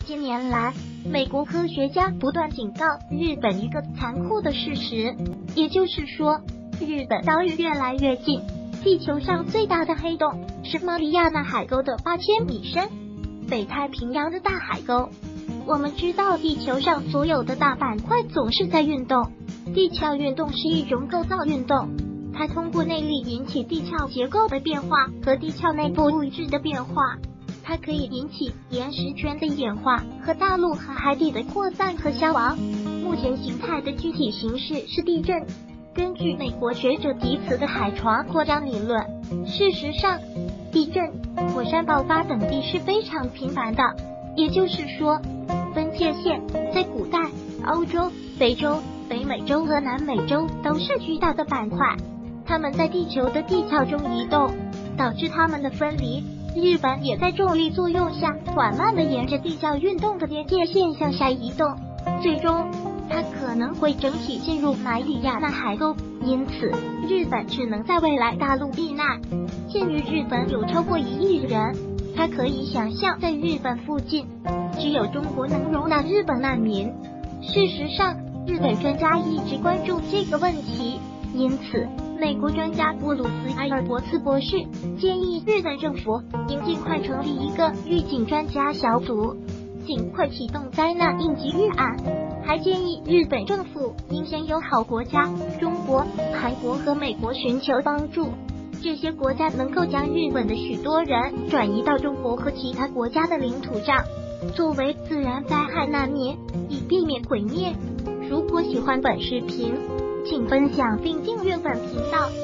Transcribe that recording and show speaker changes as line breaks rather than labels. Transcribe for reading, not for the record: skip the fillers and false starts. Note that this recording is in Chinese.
近年来，美国科学家不断警告日本一个残酷的事实，也就是说，日本岛屿越来越近。地球上最大的黑洞是马里亚纳海沟的8000米深，北太平洋的大海沟。我们知道，地球上所有的大板块总是在运动。地壳运动是一种构造运动，它通过内力引起地壳结构的变化和地壳内部物质的变化。它可以引起岩石圈的演化和大陆和海底的扩散和消亡。目前形态的具体形式是地震。根据美国学者迪茨的海床扩张理论，事实上，地震、火山爆发等地是非常频繁的。也就是说，分界线在古代，欧洲、非洲、北美洲和南美洲都是巨大的板块，它们在地球的地壳中移动，导致它们的分离。日本也在重力作用下缓慢地沿着地壳运动的边界线向下移动，最终它可能会整体进入马里亚纳海沟，因此日本只能在未来大陆避难。鉴于日本有超过1亿人，他可以想象在日本附近只有中国能容纳日本难民。事实上，日本专家一直关注这个问题，因此美国专家布鲁斯·埃尔伯茨博士建议日本政府应尽快成立一个预警专家小组，尽快启动灾难应急预案。还建议日本政府应向友好国家中国、韩国和美国寻求帮助，这些国家能够将日本的许多人转移到中国和其他国家的领土上，作为自然灾害难民，以避免毁灭。如果喜欢本视频，请分享并订阅本频道。